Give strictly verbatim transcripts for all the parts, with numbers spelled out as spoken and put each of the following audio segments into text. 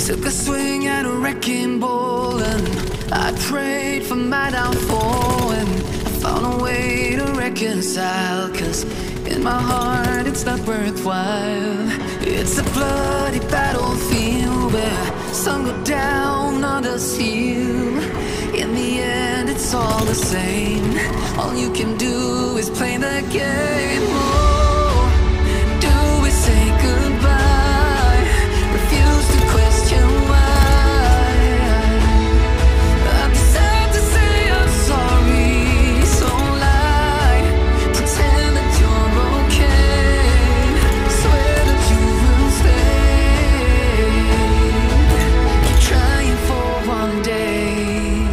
Took a swing at a wrecking ball and I prayed for my downfall, and I found a way to reconcile, cause in my heart it's not worthwhile. It's a bloody battlefield where some go down, others heal. In the end it's all the same. All you can do is play the game. Oh, do we say goodbye? Refuse to question why. I'm sad to say I'm sorry, so lie. Pretend that you're okay. Swear that you will stay. Keep trying for one day.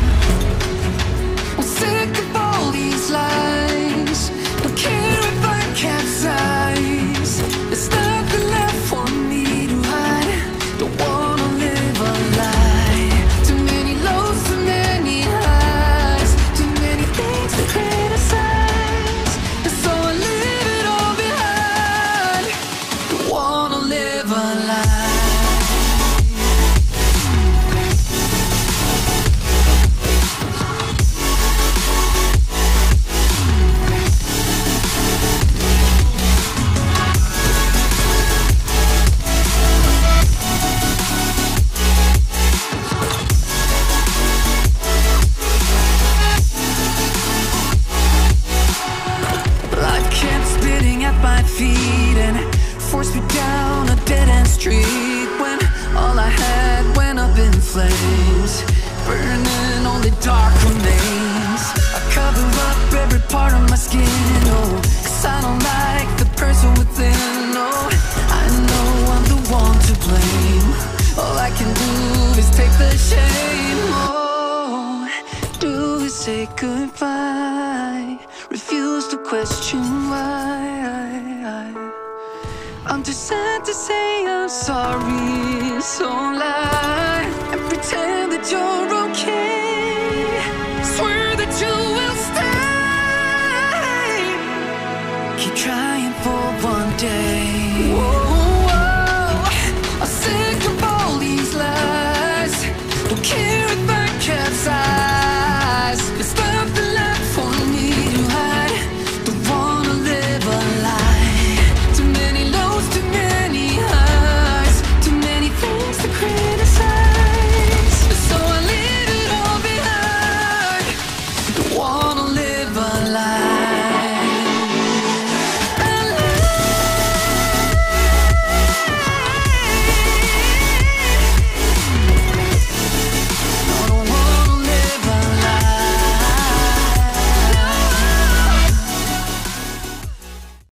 I'm sick of all these lies. Don't care if I capsize. There's nothing left for me to hide. Don't wanna live a lie. Too many lows, too many highs. Too many things to criticize. And so I leave it all behind. Don't wanna live a lie. Life kept spitting at my feet and forced me down a dead-end street, when all I had went up in flames, burning only dark remains. I cover up every part of my skin, oh, cause I don't like the person within. Oh, I know I'm the one to blame. All I can do is take the shame. Oh, do we say goodbye? Refuse to question why. I'm too sad to say I'm sorry, so lie and pretend that you're okay. Swear that you will stay. Keep trying.